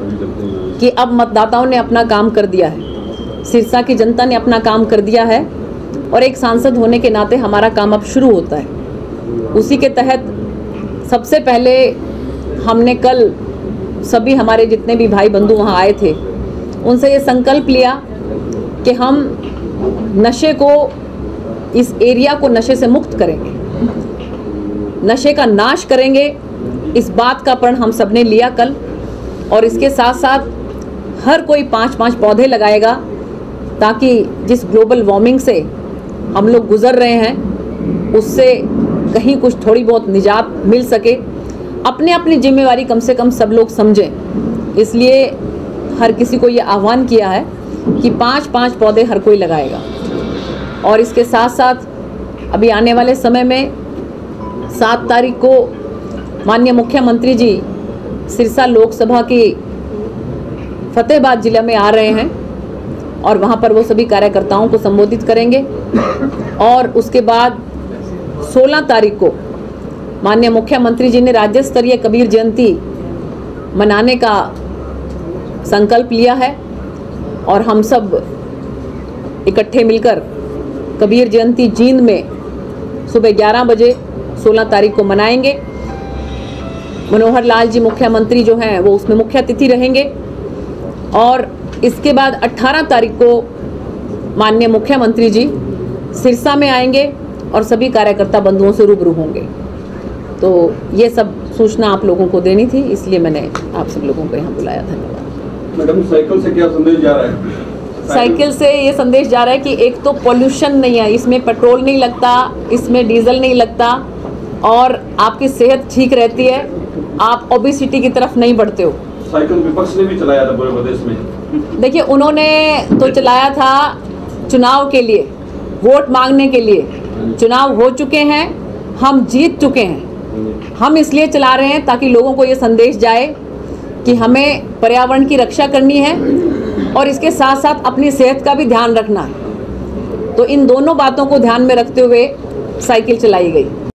कि अब मतदाताओं ने अपना काम कर दिया है, सिरसा की जनता ने अपना काम कर दिया है और एक सांसद होने के नाते हमारा काम अब शुरू होता है। उसी के तहत सबसे पहले हमने कल सभी हमारे जितने भी भाई बंधु वहाँ आए थे उनसे ये संकल्प लिया कि हम नशे को, इस एरिया को नशे से मुक्त करेंगे, नशे का नाश करेंगे। इस बात का प्रण हम सब ने लिया कल, और इसके साथ साथ हर कोई 5-5 पौधे लगाएगा ताकि जिस ग्लोबल वार्मिंग से हम लोग गुजर रहे हैं उससे कहीं कुछ थोड़ी बहुत निजात मिल सके। अपने अपनी जिम्मेवारी कम से कम सब लोग समझें, इसलिए हर किसी को ये आह्वान किया है कि 5-5 पौधे हर कोई लगाएगा। और इसके साथ साथ अभी आने वाले समय में 7 तारीख को माननीय मुख्यमंत्री जी सिरसा लोकसभा की फतेहाबाद जिला में आ रहे हैं और वहाँ पर वो सभी कार्यकर्ताओं को संबोधित करेंगे। और उसके बाद 16 तारीख को माननीय मुख्यमंत्री जी ने राज्य स्तरीय कबीर जयंती मनाने का संकल्प लिया है और हम सब इकट्ठे मिलकर कबीर जयंती जींद में सुबह 11 बजे 16 तारीख को मनाएंगे। मनोहर लाल जी मुख्यमंत्री जो हैं वो उसमें मुख्य अतिथि रहेंगे। और इसके बाद 18 तारीख को माननीय मुख्यमंत्री जी सिरसा में आएंगे और सभी कार्यकर्ता बंधुओं से रूबरू होंगे। तो ये सब सूचना आप लोगों को देनी थी, इसलिए मैंने आप सब लोगों को यहाँ बुलाया। धन्यवाद। मैडम, साइकिल से क्या संदेश जा रहा है? साइकिल से ये संदेश जा रहा है कि एक तो पॉल्यूशन नहीं है, इसमें पेट्रोल नहीं लगता, इसमें डीजल नहीं लगता और आपकी सेहत ठीक रहती है, आप ओबेसिटी की तरफ नहीं बढ़ते हो। साइकिल विपक्ष ने भी चलाया था पूरे प्रदेश में। देखिए, उन्होंने तो चलाया था चुनाव के लिए, वोट मांगने के लिए। चुनाव हो चुके हैं, हम जीत चुके हैं। हम इसलिए चला रहे हैं ताकि लोगों को ये संदेश जाए कि हमें पर्यावरण की रक्षा करनी है और इसके साथ साथ अपनी सेहत का भी ध्यान रखना है। तो इन दोनों बातों को ध्यान में रखते हुए साइकिल चलाई गई।